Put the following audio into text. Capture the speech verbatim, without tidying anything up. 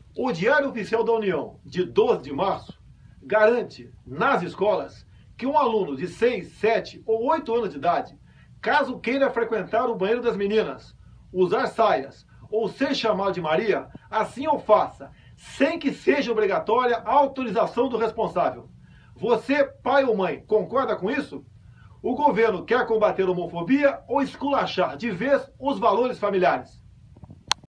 O Diário Oficial da União, de doze de março, garante nas escolas que um aluno de seis, sete ou oito anos de idade, caso queira frequentar o banheiro das meninas, usar saias ou ser chamado de Maria, assim o faça, sem que seja obrigatória a autorização do responsável. Você, pai ou mãe, concorda com isso? O governo quer combater a homofobia ou esculachar de vez os valores familiares?